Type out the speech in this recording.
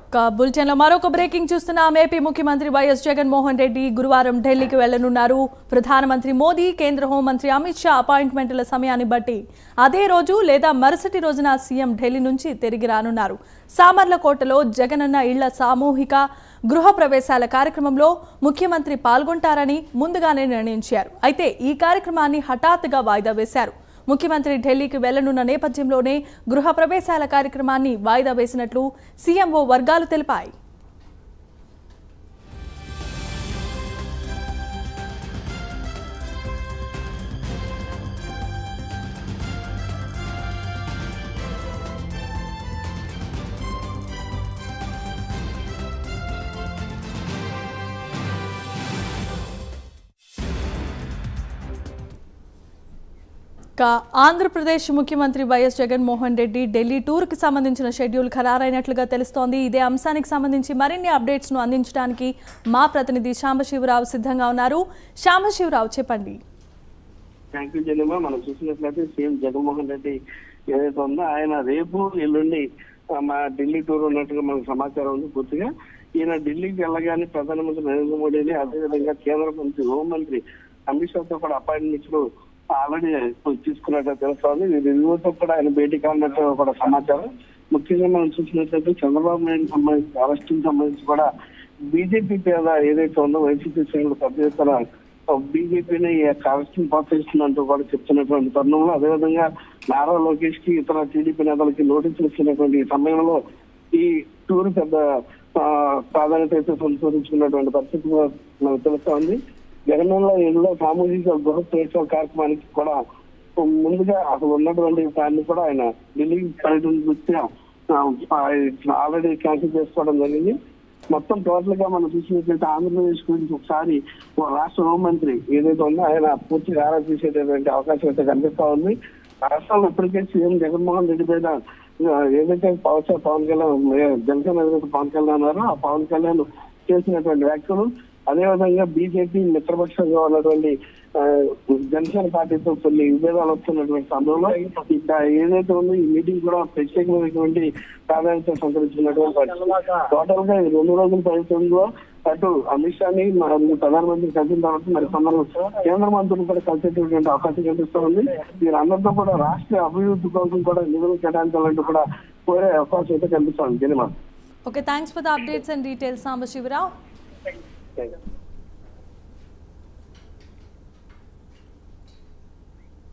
బులెటిన్లో మరొక బ్రేకింగ్ చూస్తున్నాం. ఏపీ ముఖ్యమంత్రి వైఎస్ జగన్మోహన్ రెడ్డి గురువారం ఢిల్లీకి వెళ్లనున్నారు. ప్రధానమంత్రి మోదీ, కేంద్ర హోంమంత్రి అమిత్ షా అపాయింట్మెంట్ల సమయాన్ని బట్టి అదే రోజు లేదా మరుసటి రోజున సీఎం ఢిల్లీ నుంచి తిరిగి రానున్నారు. సామర్లకోటలో జగనన్న ఇళ్ల సామూహిక గృహ ప్రవేశాల కార్యక్రమంలో ముఖ్యమంత్రి పాల్గొంటారని ముందుగానే నిర్ణయించారు. అయితే ఈ కార్యక్రమాన్ని హఠాత్తుగా వాయిదా వేశారు. ముఖ్యమంత్రి ఢిల్లీకి వెళ్లనున్న నేపథ్యంలోనే గృహ ప్రవేశాల కార్యక్రమాన్ని వాయిదా వేసినట్లు సీఎంఓ వర్గాలు తెలిపాయి. ఆంధ్రప్రదేశ్ ముఖ్యమంత్రి వైఎస్ జగన్మోహన్ రెడ్డి ఢిల్లీ టూర్ కి సంబంధించిన షెడ్యూల్ ఖరారైనట్లుగా తెలుస్తోంది. ఇదే అంశానికి సంబంధించి మరిన్ని అప్డేట్స్ ను అందించడానికి మా ప్రతినిధి శాంబశివరావు సిద్ధంగా ఉన్నారు. శాంబశివరావు, చెప్పండి. థ్యాంక్ యూ జనమా. మనం చూసినట్లయితే సీఎం జగన్మోహన్ రెడ్డి ఏదైతే ఉందో ఆయన రేపు ఎల్లుండి మా ఢిల్లీ టూర్ ఉన్నట్టుగా మనకు సమాచారం ఉంది. పూర్తిగా ఈయన ఢిల్లీకి వెళ్ళగానే ప్రధానమంత్రి నరేంద్ర మోడీని, అదేవిధంగా కేంద్ర మంత్రి హోంమంత్రి అమిత్ షాతో కూడా అపాయింట్మెంట్స్ ఆల్రెడీ తీసుకున్నట్టు తెలుస్తోంది. రివ్యూతో కూడా ఆయన భేటీ కావాలన్నట్టు కూడా సమాచారం. ముఖ్యంగా మనం చూసినట్లయితే చంద్రబాబు నాయుడు సంబంధించి అరెస్ట్ సంబంధించి కూడా బీజేపీ పేద ఏదైతే ఉందో వైసీపీ శ్రేణులు పెద్ద ఎత్తున బీజేపీని అరెస్ట్ ప్రోత్సహిస్తున్నట్టు కూడా చెప్తున్నటువంటి తరుణంలో, అదేవిధంగా నారా లోకేష్ కి ఇతర టీడీపీ నేతలకి నోటీసులు ఇస్తున్నటువంటి సమయంలో ఈ టూర్ పెద్ద ప్రాధాన్యత అయితే సంతోషించుకున్నటువంటి పరిస్థితి మనకు తెలుస్తోంది. జగనన్న ఇళ్లలో సామూహిక గృహ ప్రవేశాల కార్యక్రమానికి కూడా ముందుగా అసలు ఉన్నటువంటి దాన్ని కూడా ఆయన ఢిల్లీ పర్యటన దృష్ట్యా ఆల్రెడీ క్యాన్సిల్ చేసుకోవడం జరిగింది. మొత్తం టోటల్ గా మనం చూసినట్లయితే ఆంధ్రప్రదేశ్ గురించి ఒకసారి రాష్ట్ర హోంమంత్రి ఏదైతే ఉందో ఆయన పూర్తిగా ఆరా తీసేటటువంటి అవకాశం అయితే కనిపిస్తా ఉంది. రాష్ట్రంలో ఇప్పటికే సీఎం జగన్మోహన్ రెడ్డి మీద ఏదైతే పవన్ కళ్యాణ్ జనసేన ఏదైతే పవన్ కళ్యాణ్ ఉన్నారో ఆ పవన్ కళ్యాణ్ చేసినటువంటి వ్యాఖ్యలు, అదేవిధంగా బీజేపీ మిత్రపక్షంగా ఉన్నటువంటి జనసేన పార్టీతో కొన్ని విభేదాలు వస్తున్నటువంటి సమయంలో ఏదైతే ఉందో ఈ మీటింగ్ కూడా ప్రత్యేకమైనటువంటి ప్రాధాన్యత సంతరించుకున్నటువంటి టోటల్ గా 2 రోజుల పర్యటనలో అటు అమిత్ షాని ప్రధానమంత్రి కలిసిన తర్వాత మరి కొందరు కేంద్ర మంత్రులు కూడా కలిసేటటువంటి అవకాశం కనిపిస్తూ ఉంది. వీరందరితో కూడా రాష్ట్ర అభివృద్ధి కోసం కూడా నిధులు కేటాయించాలంటూ కూడా కోరే అవకాశం అయితే కనిపిస్తోంది. జనమా. Okay, thanks for the updates and details Sambasivarao. Thank you.